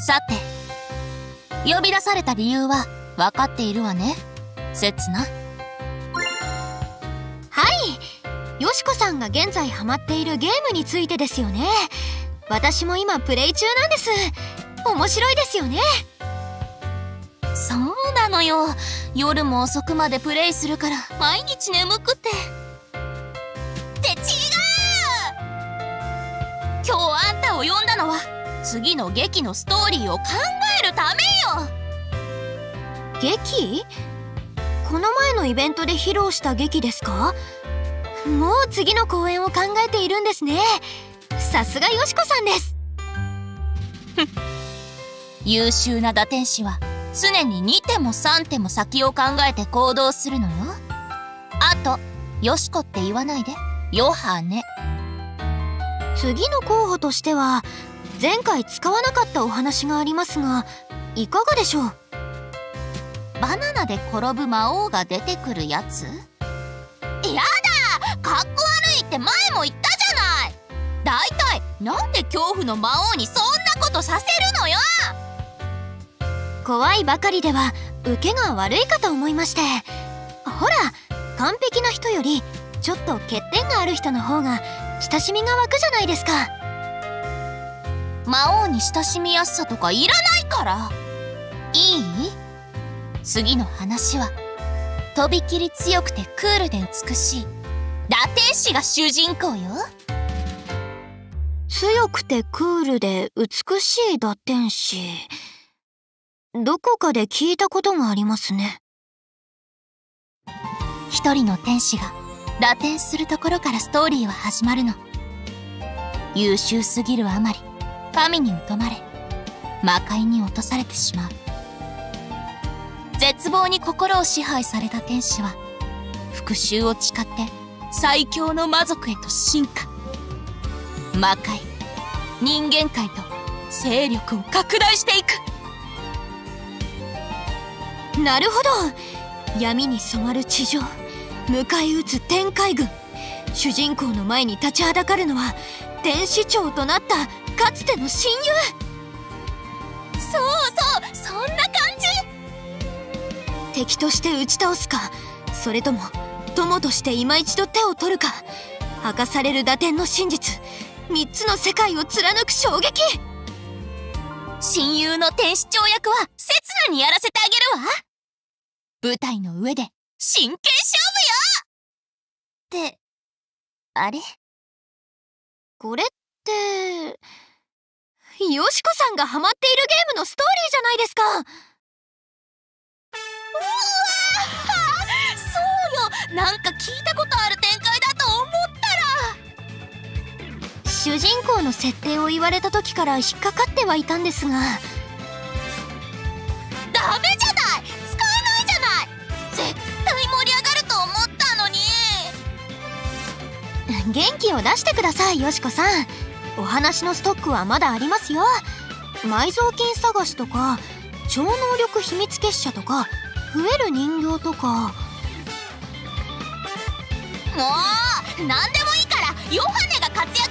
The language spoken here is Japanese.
さて、呼び出された理由は分かっているわね、せつな。 はい、よしこさんが現在ハマっているゲームについてですよね。私も今プレイ中なんです。面白いですよね。 そうなのよ。夜も遅くまでプレイするから毎日眠くて。って違う！今日あんたを呼んだのは次の劇のストーリーを考えるためよ。 劇？この前のイベントで披露した劇ですか？もう次の公演を考えているんですね。さすがよしこさんです。 優秀な打天使は常に2手も3手も先を考えて行動するのよ。あと、よしこって言わないで、ヨハネ。 次の候補としては前回使わなかったお話がありますが、いかがでしょう？ バナナで転ぶ魔王が出てくるやつ？やだ！かっこ悪いって前も言ったじゃない。だいたいなんで恐怖の魔王にそんなことさせるのよ。 怖いばかりでは受けが悪いかと思いまして。ほら、完璧な人よりちょっと欠点がある人の方が親しみが湧くじゃないですか。 魔王に親しみやすさとかいらないから。いい？次の話はとびきり強くてクールで美しい打天使が主人公よ。 強くてクールで美しい打天使、どこかで聞いたことがありますね。 一人の天使が打天するところからストーリーは始まるの。優秀すぎるあまり神に疎まれ魔界に落とされてしまう。絶望に心を支配された天使は復讐を誓って最強の魔族へと進化。魔界、人間界と勢力を拡大していく。 なるほど。闇に染まる地上、迎え撃つ天海軍。主人公の前に立ちはだかるのは天使長となったかつての親友。 そうそう、そんな感じ。 敵として打ち倒すか、それとも友として今一度手を取るか。明かされる打天の真実、3つの世界を貫く衝撃。 親友の天使長役は刹那にやらせてあげるわ。舞台の上で真剣勝負よ。ってあれ、 これってよしこさんがハマっているゲームのストーリーじゃないですか。 うわー、そうよ。なんか聞いたことある展開だと思ったら。 主人公の設定を言われた時から引っかかってはいたんですが。 ダメじゃない、使えないじゃない。絶対盛り上がると思ったのに。 元気を出してください、よしこさん。お話のストックはまだありますよ。埋蔵金探しとか超能力秘密結社とか増える人形とか。 もう何でもいいからヨハネが活躍